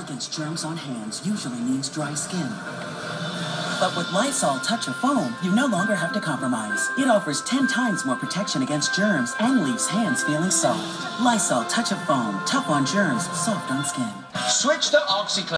against germs on hands usually means dry skin. But with Lysol Touch of Foam, you no longer have to compromise. It offers 10 times more protection against germs and leaves hands feeling soft. Lysol Touch of Foam, tough on germs, soft on skin. Switch to OxyClean.